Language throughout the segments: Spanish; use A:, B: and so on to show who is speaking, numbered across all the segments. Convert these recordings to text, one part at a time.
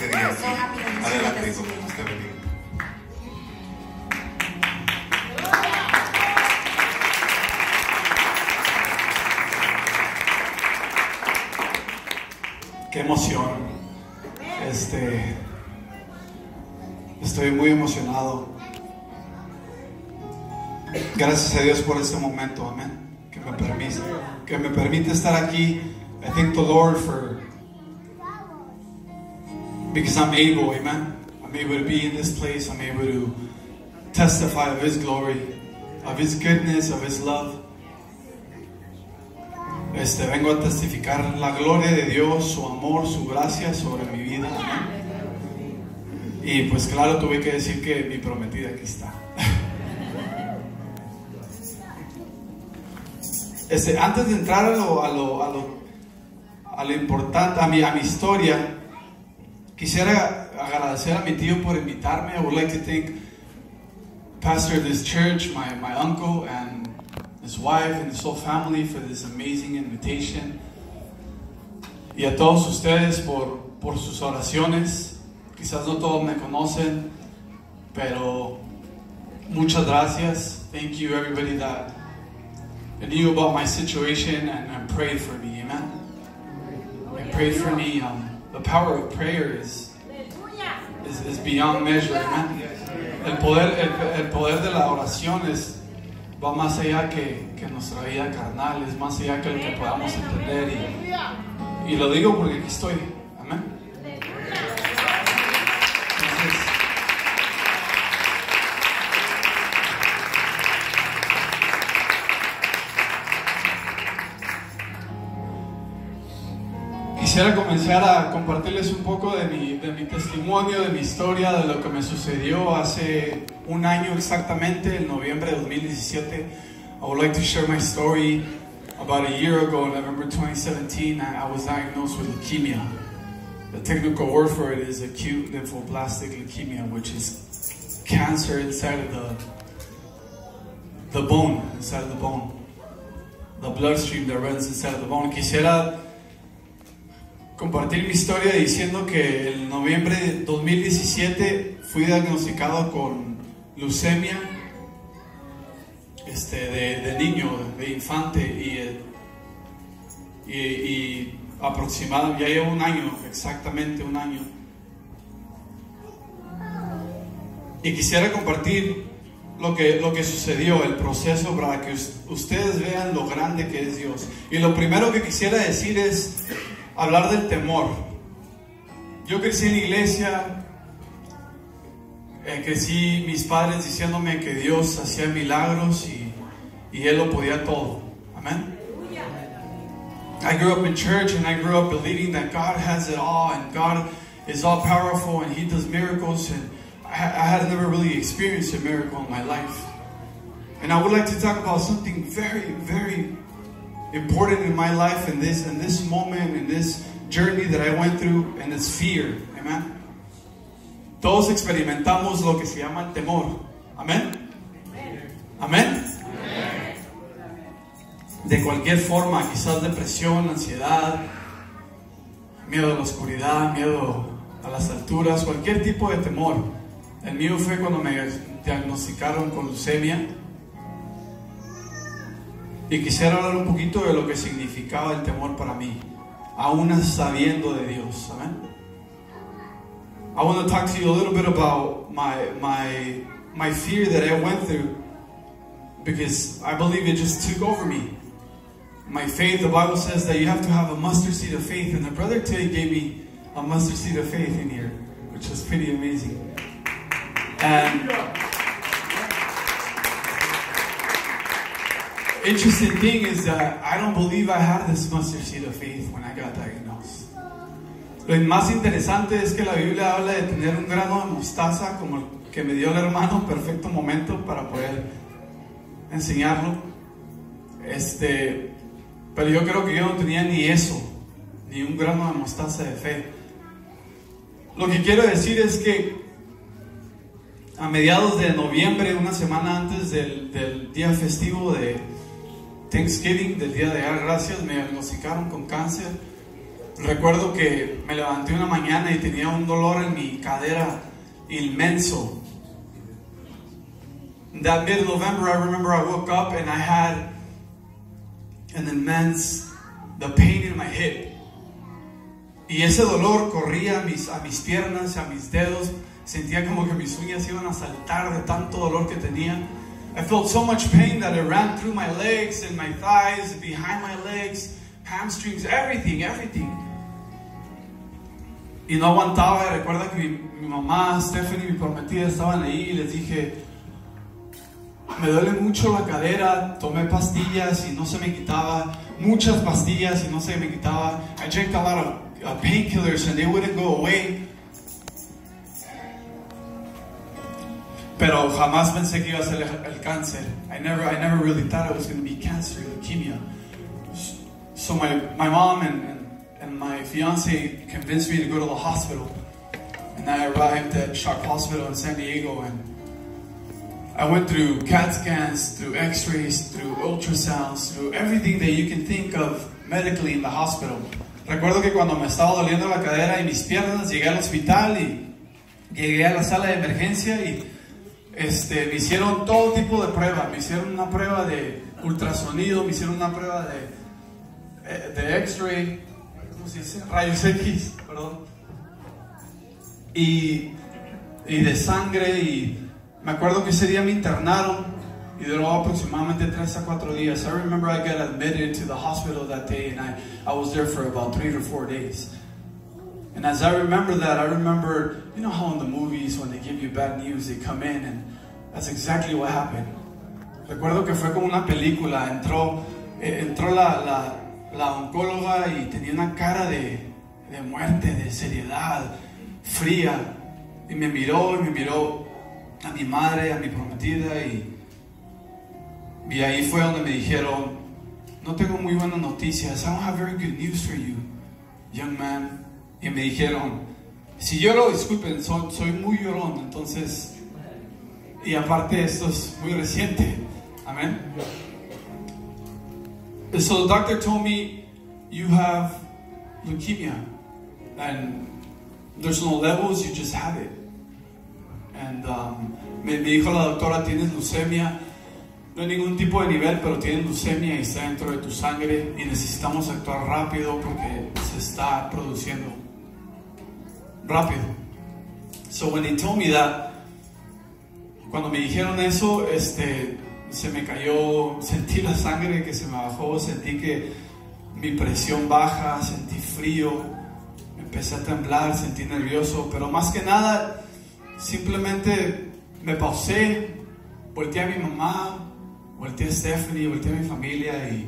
A: este día aquí. Adelante, hijo, que Dios te bendiga.
B: Qué emoción. Estoy muy emocionado. Gracias a Dios por este momento, amén. Que me permite estar aquí. I thank the Lord because I'm able, amen. I'm able to be in this place. I'm able to testify of His glory, of His goodness, of His love. Vengo a testificar la gloria de Dios, su amor, su gracia sobre mi vida, amén. Y pues claro, tuve que decir que mi prometida aquí está. Antes de entrar a lo importante, a mi historia, quisiera agradecer a mi tío por invitarme. I would like to thank pastor of this church, my uncle, and his wife and his whole family for this amazing invitation. Y a todos ustedes por sus oraciones. Quizás no todos me conocen, pero muchas gracias. Thank you everybody that knew about my situation and prayed for me, amen. And prayed for me. The power of prayer is beyond measure, amen. El poder de la oración va más allá que nuestra vida carnal, es más allá que lo que podamos entender, y lo digo porque aquí estoy, amén. Quisiera comenzar a compartirles un poco de mi testimonio, de mi historia, de lo que me sucedió hace un año exactamente, en noviembre de 2017. I would like to share my story. About a year ago, in November 2017, I was diagnosed with leukemia. The technical word for it is acute lymphoblastic leukemia, which is cancer inside of the bone, the bloodstream that runs inside of the bone. Quisiera compartir mi historia diciendo que en noviembre de 2017 fui diagnosticado con leucemia de niño, de infante, y aproximadamente, ya llevo un año, exactamente un año. Y quisiera compartir lo que sucedió, el proceso, para que ustedes vean lo grande que es Dios. Y lo primero que quisiera decir es hablar del temor. Yo crecí en la iglesia, crecí mis padres diciéndome que Dios hacía milagros y Él lo podía todo. Amén. I grew up in church and I grew up believing that God has it all and God is all powerful and He does miracles, and I had never really experienced a miracle in my life. And I would like to talk about something very, very important in my life, in this moment, in this journey that I went through, and it's fear. Amen. Todos experimentamos lo que se llama el temor. Amén. Amén. De cualquier forma, quizás depresión, ansiedad, miedo a la oscuridad, miedo a las alturas, cualquier tipo de temor. El mío fue cuando me diagnosticaron con leucemia. Y quisiera hablar un poquito de lo que significaba el temor para mí, aún sabiendo de Dios. Amén. I want to talk to you a little bit about my fear that I went through, because I believe it just took over me. My faith, the Bible says that you have to have a mustard seed of faith, and the brother today gave me a mustard seed of faith in here, which was pretty amazing. And interesting thing is that I don't believe I had this mustard seed of faith when I got diagnosed. Lo más interesante es que la Biblia habla de tener un grano de mostaza como el que me dio el hermano, perfecto momento para poder enseñarlo. Pero yo creo que yo no tenía ni eso, ni un grano de mostaza de fe. Lo que quiero decir es que a mediados de noviembre, una semana antes del día festivo de Thanksgiving, del día de dar gracias, me diagnosticaron con cáncer. recuerdo que me levanté una mañana y tenía un dolor en mi cadera inmenso. That mid-November, I remember I woke up and I had the pain in my hip. Y ese dolor corría a mis piernas, a mis dedos. Sentía como que mis uñas iban a saltar de tanto dolor que tenía. I felt so much pain that it ran through my legs and my thighs, behind my legs, hamstrings, everything. Y no aguantaba. Recuerda que mi mamá, Stephanie, mi prometida, estaban ahí y les dije, me duele mucho la cadera. Tomé pastillas y no se me quitaba. Muchas pastillas y no se me quitaba. I drank a lot of painkillers and they wouldn't go away. Pero jamás pensé que iba a ser el cáncer. I never really thought it was going to be cancer, leukemia. So my mom and my fiance convinced me to go to the hospital. And I arrived at Sharp Hospital in San Diego, and I went through CAT scans, through x-rays, through ultrasounds, through everything that you can think of medically in the hospital. Recuerdo que cuando me estaba doliendo la cadera y mis piernas, llegué al hospital y llegué a la sala de emergencia y me hicieron todo tipo de pruebas. Me hicieron una prueba de ultrasonido, me hicieron una prueba de x-ray, ¿cómo se dice? Rayos X, perdón. Y de sangre. Y me acuerdo que ese día me internaron y duró aproximadamente 3 a 4 días. I remember I got admitted to the hospital that day, and I was there for about 3 to 4 days. And as I remember that, I remember, you know how in the movies when they give you bad news, they come in, and that's exactly what happened. Recuerdo que fue como una película. Entró la oncóloga y tenía una cara de muerte, de seriedad, fría. Y me miró a mi madre, a mi prometida, y ahí fue donde me dijeron, no tengo muy buenas noticias. I don't have very good news for you, young man. Y me dijeron, si lloro, disculpen, soy muy llorón, entonces, y aparte esto es muy reciente, amén. So the doctor told me, you have leukemia, and there's no levels, you just have it. And me dijo la doctora, tienes leucemia, no hay ningún tipo de nivel, pero tienes leucemia y está dentro de tu sangre y necesitamos actuar rápido porque se está produciendo rápido. So when they told me that, cuando me dijeron eso, se me cayó, sentí la sangre que se me bajó, sentí que mi presión baja, sentí frío, empecé a temblar, sentí nervioso, pero más que nada, simplemente me pausé, volteé a mi mamá, volteé a Stephanie, volteé a mi familia y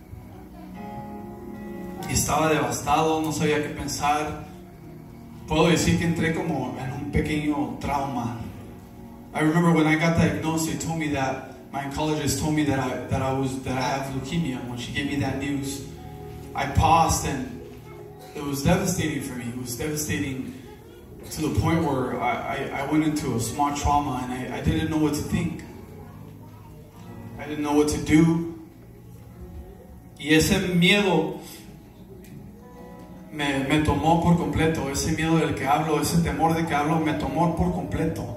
B: estaba devastado, no sabía qué pensar. Puedo decir que entré como en un pequeño trauma. I remember when I got diagnosed, they told me that my oncologist told me that I have leukemia. When she gave me that news, I paused, and it was devastating for me. It was devastating to the point where I went into a small trauma, and I didn't know what to think. I didn't know what to do. Y ese miedo me tomó por completo. Ese miedo del que hablo, ese temor del que hablo, me tomó por completo.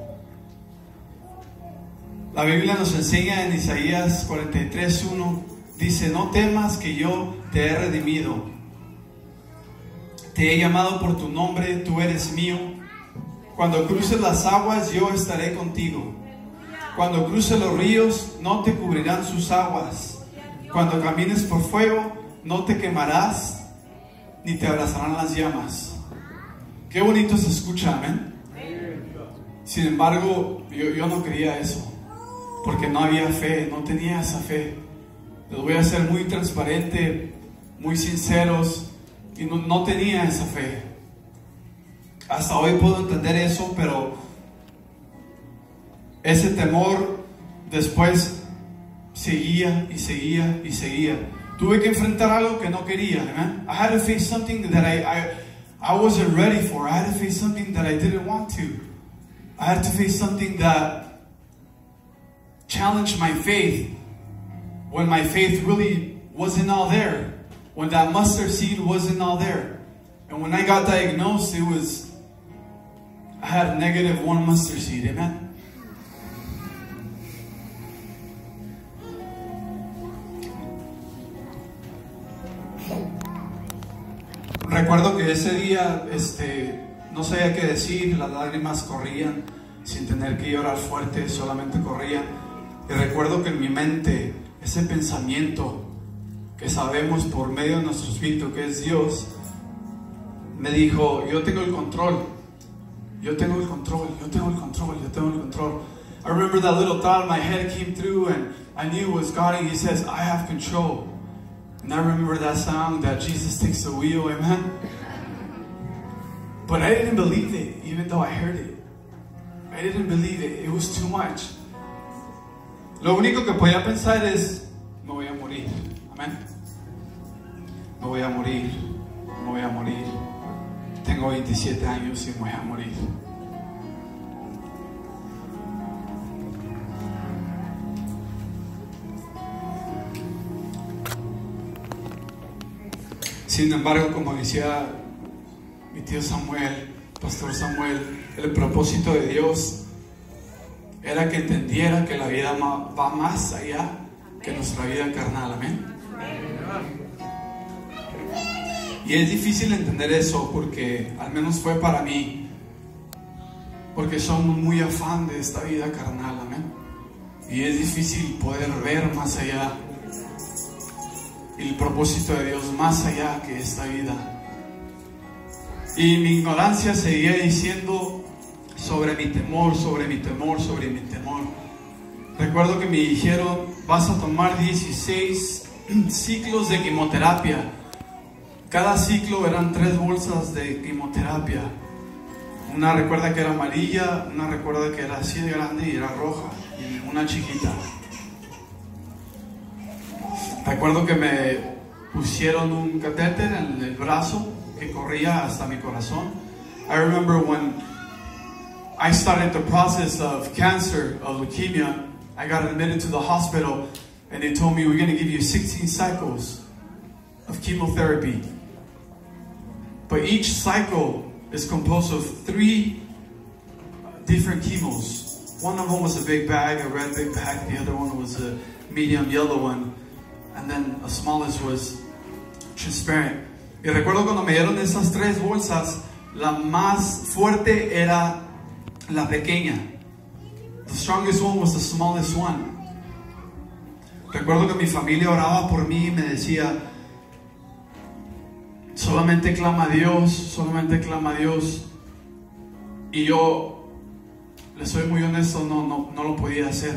B: La Biblia nos enseña en Isaías 43:1, dice, no temas que yo te he redimido. Te he llamado por tu nombre, tú eres mío. Cuando cruces las aguas, yo estaré contigo. Cuando cruces los ríos, no te cubrirán sus aguas. Cuando camines por fuego, no te quemarás, ni te abrazarán las llamas. Qué bonito se escucha, amén. Sin embargo, yo no creía eso, porque no había fe, no tenía esa fe. Les voy a ser muy transparente, muy sinceros, y no tenía esa fe. Hasta hoy puedo entender eso, pero ese temor después seguía y seguía y seguía. Tuve que enfrentar algo que no quería, ¿eh? I had to face something that I wasn't ready for. I had to face something that I didn't want to. I had to face something that challenged my faith when my faith really wasn't all there. When that mustard seed wasn't all there. And when I got diagnosed, I had -1 mustard seed, amen? Recuerdo que ese día, no sabía qué decir, las lágrimas corrían, sin tener que llorar fuerte, solamente corrían. Y recuerdo que en mi mente, ese pensamiento que sabemos por medio de nuestro espíritu que es Dios, me dijo, yo tengo el control, yo tengo el control, yo tengo el control, yo tengo el control. I remember that little thought in my head came through, and I knew it was God, and He says, I have control. And I remember that song, that Jesus takes the wheel, amen? But I didn't believe it, even though I heard it. I didn't believe it, it was too much. Lo único que podía pensar es, me voy a morir, amén. Me voy a morir, me voy a morir. Tengo 27 años y me voy a morir. Sin embargo, como decía mi tío Samuel, Pastor Samuel, el propósito de Dios era que entendiera que la vida va más allá que nuestra vida carnal, amén. Y es difícil entender eso porque, al menos fue para mí, porque somos muy afán de esta vida carnal, amén. Y es difícil poder ver más allá el propósito de Dios más allá que esta vida. Y mi ignorancia seguía diciendo sobre mi temor, sobre mi temor, sobre mi temor. Recuerdo que me dijeron, vas a tomar 16 ciclos de quimioterapia. Cada ciclo eran 3 bolsas de quimioterapia. Una recuerda que era amarilla, una recuerda que era así de grande y era roja, y una chiquita. Recuerdo que me pusieron un catéter en el brazo que corría hasta mi corazón. I remember when I started the process of cancer, of leukemia, I got admitted to the hospital and they told me we're going to give you 16 cycles of chemotherapy. But each cycle is composed of 3 different chemos. One of them was a big bag, a red big bag. The other one was a medium yellow one. And then the smallest was transparent. Y recuerdo cuando me dieron esas 3 bolsas, la más fuerte era la pequeña. The strongest one was the smallest one. Recuerdo que mi familia oraba por mí y me decía, solamente clama a Dios, solamente clama a Dios. Y yo, les soy muy honesto, no lo podía hacer.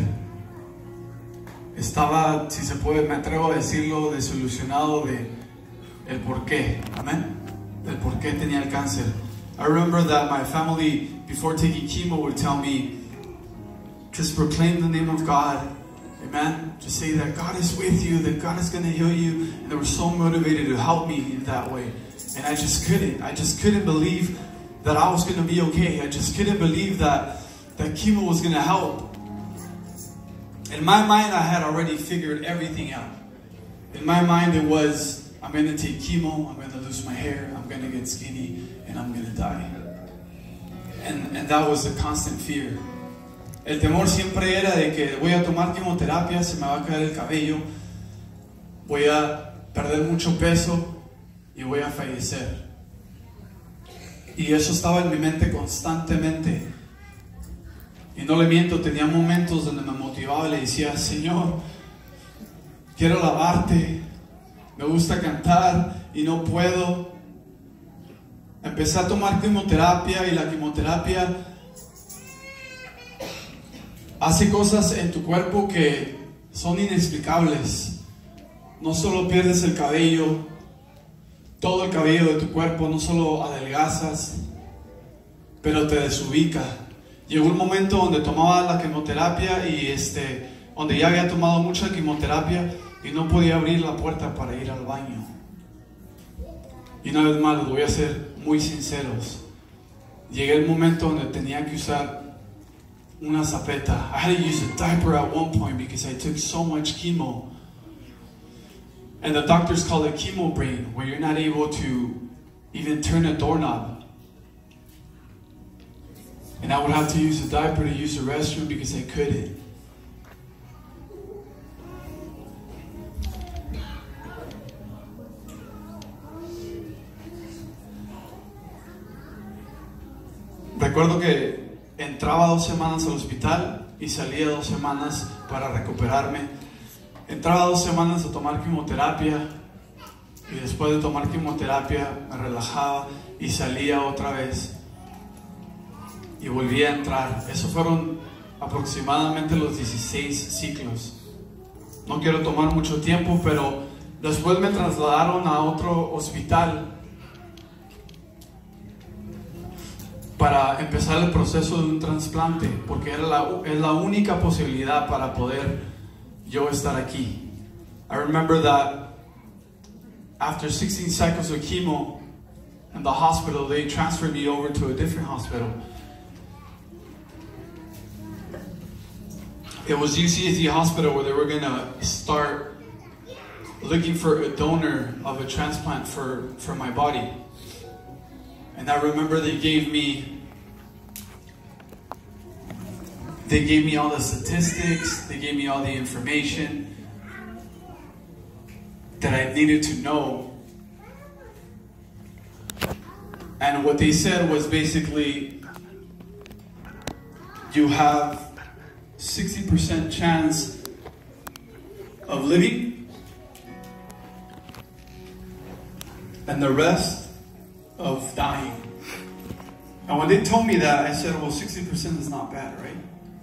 B: Estaba, si se puede, me atrevo a decirlo, desilusionado de el por qué, amén, del por qué tenía el cáncer. I remember that my family, before taking chemo, would tell me, just proclaim the name of God, amen, just say that God is with you, that God is going to heal you, and they were so motivated to help me in that way. And I just couldn't believe that I was going to be okay. I just couldn't believe that chemo was going to help. In my mind, I had already figured everything out. In my mind, it was, I'm going to take chemo, I'm going to lose my hair, I'm going to get skinny, and I'm going to die. And that was a constant fear. El temor siempre era de que voy a tomar quimioterapia, se me va a caer el cabello, voy a perder mucho peso y voy a fallecer. Y eso estaba en mi mente constantemente. Y no le miento, tenía momentos donde me motivaba y le decía, Señor, quiero alabarte, me gusta cantar y no puedo. Empecé a tomar quimioterapia y la quimioterapia hace cosas en tu cuerpo que son inexplicables. No solo pierdes el cabello, todo el cabello de tu cuerpo, no solo adelgazas, pero te desubica. Llegó un momento donde tomaba la quimioterapia y donde ya había tomado mucha quimioterapia y no podía abrir la puerta para ir al baño. Y una vez más, les voy a ser muy sinceros. Llegué el momento donde tenía que usar una zapeta. I had to use a diaper at one point because I took so much chemo. And the doctors call it chemo brain, where you're not able to even turn a doorknob. And I would have to use a diaper to use the restroom because I couldn't. Recuerdo que entraba 2 semanas al hospital y salía 2 semanas para recuperarme. Entraba 2 semanas a tomar quimioterapia y después de tomar quimioterapia me relajaba y salía otra vez y volvía a entrar. Eso fueron aproximadamente los 16 ciclos. No quiero tomar mucho tiempo, pero después me trasladaron a otro hospital para empezar el proceso de un trasplante, porque es la única posibilidad para poder yo estar aquí. I remember that after 16 cycles of chemo in the hospital, they transferred me over to a different hospital. It was UCSD Hospital where they were going to start looking for a donor of a transplant for my body. And I remember they gave me all the statistics, they gave me all the information that I needed to know. And what they said was basically, you have 60% chance of living and the rest of dying. And when they told me that, I said, well, 60% is not bad, right?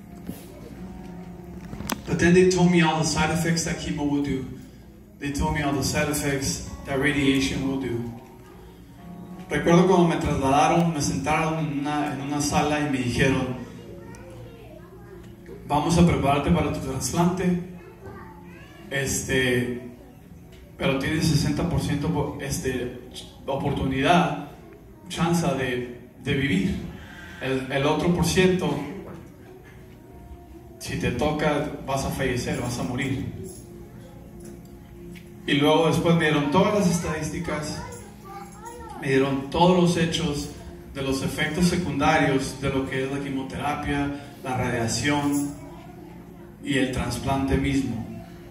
B: But then they told me all the side effects that chemo will do. They told me all the side effects that radiation will do. Recuerdo cuando me trasladaron, me sentaron en una sala y me dijeron, vamos a prepararte para tu trasplante, pero tienes 60% oportunidad, chance de vivir. El otro por ciento, si te toca, vas a fallecer, vas a morir. Y luego después me dieron todas las estadísticas, me dieron todos los hechos de los efectos secundarios de lo que es la quimioterapia, la radiación y el trasplante mismo.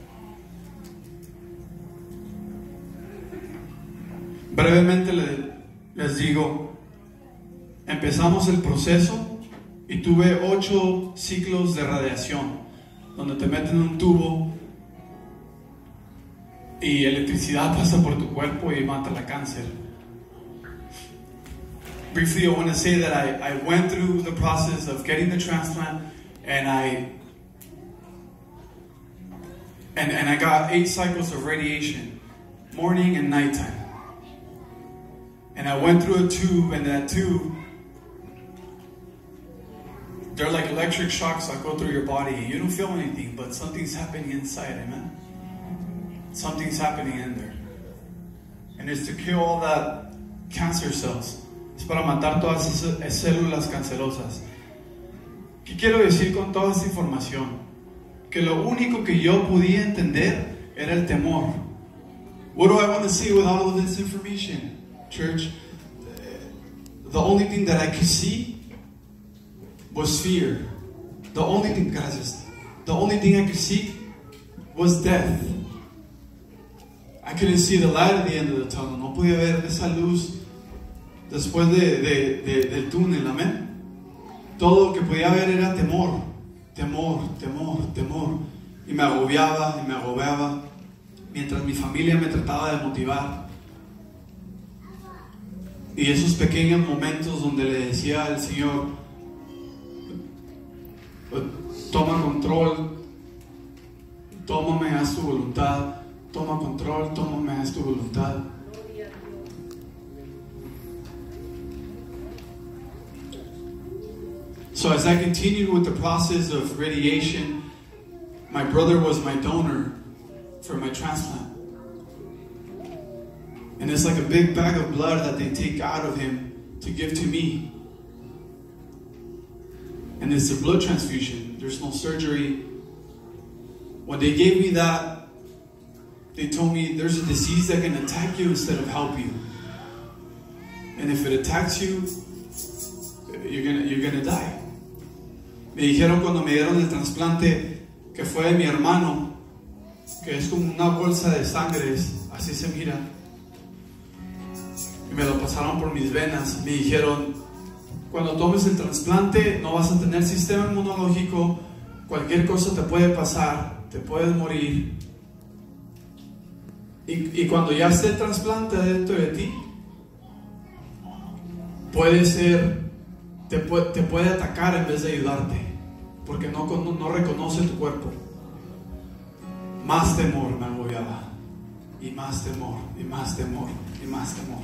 B: Brevemente les digo, empezamos el proceso y tuve 8 ciclos de radiación, donde te meten un tubo y electricidad pasa por tu cuerpo y mata el cáncer. Briefly, I want to say that I went through the process of getting the transplant, and I got 8 cycles of radiation, morning and nighttime. And I went through a tube, and that tube, they're like electric shocks that go through your body. You don't feel anything, but something's happening inside, amen? Something's happening in there. And it's to kill all that cancer cells. Es para matar todas esas células cancerosas. ¿Qué quiero decir con toda esta información? Que lo único que yo podía entender era el temor. What do I want to say with all of this information, church? The only thing that I could see was fear. The only thing, gracias. The only thing I could see was death. I couldn't see the light at the end of the tunnel. No podía ver esa luz después del túnel, amén. Todo lo que podía ver era temor, temor, temor, temor. Y me agobiaba, mientras mi familia me trataba de motivar. Y esos pequeños momentos donde le decía al Señor, toma control, tómame, haz tu voluntad, toma control, tómame, haz tu voluntad. So as I continued with the process of radiation, my brother was my donor for my transplant. And it's like a big bag of blood that they take out of him to give to me. And it's a blood transfusion. There's no surgery. When they gave me that, they told me there's a disease that can attack you instead of help you. and if it attacks you, you're gonna die. Me dijeron cuando me dieron el trasplante que fue de mi hermano, que es como una bolsa de sangre, así se mira, y me lo pasaron por mis venas. Me dijeron, cuando tomes el trasplante no vas a tener sistema inmunológico, cualquier cosa te puede pasar, te puedes morir, y cuando ya esté el trasplante dentro de ti, puede ser, te puede atacar en vez de ayudarte, porque no reconoce tu cuerpo. Más temor me agobiaba, y más temor, y más temor, y más temor.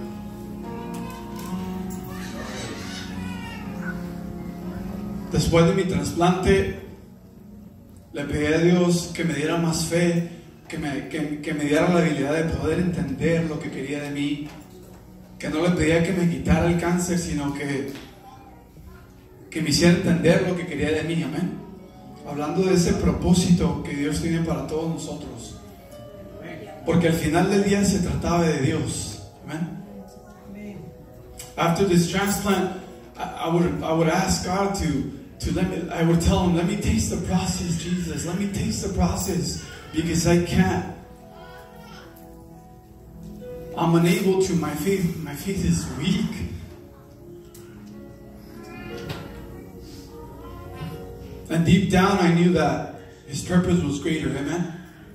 B: Después de mi trasplante, le pedí a Dios que me diera más fe, que me diera la habilidad de poder entender lo que quería de mí, que no le pedía que me quitara el cáncer, sino que me hiciera entender lo que quería de mí, amén. Hablando de ese propósito que Dios tiene para todos nosotros, porque al final del día se trataba de Dios, amén. After this transplant, I would ask God to let me, I would tell him, let me taste the process, Jesus, let me taste the process, because I can't. I'm unable to, my faith is weak. And deep down I knew that His purpose was greater, amen.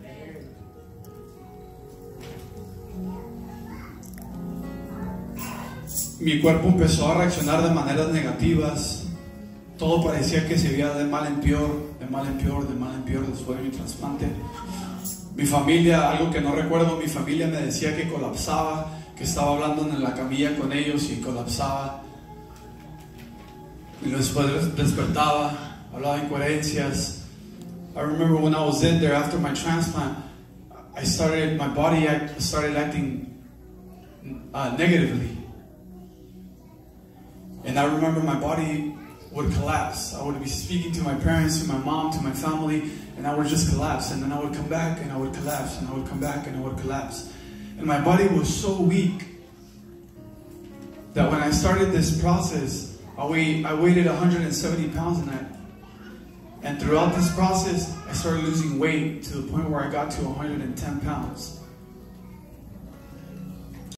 B: Mi cuerpo empezó a reaccionar de maneras negativas. Todo parecía que se veía de mal en peor, de mal en peor, de mal en peor después de mi trasplante. Mi familia, algo que no recuerdo, mi familia me decía que colapsaba, que estaba hablando en la camilla con ellos y colapsaba. Y después despertaba, hablaba incoherencias. I remember when I was in there after my transplant, my body started acting negatively. And I remember my body would collapse. I would be speaking to my parents, to my mom, to my family, and I would just collapse. And then I would come back and I would collapse, and I would come back and I would collapse. And my body was so weak that when I started this process, I weighted 170 pounds, and throughout this process, I started losing weight to the point where I got to 110 pounds.